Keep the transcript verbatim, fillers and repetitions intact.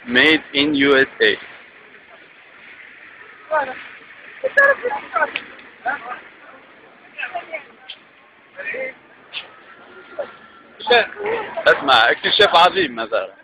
made in U S A. اسمع، اكتشاف عظيم مثلا.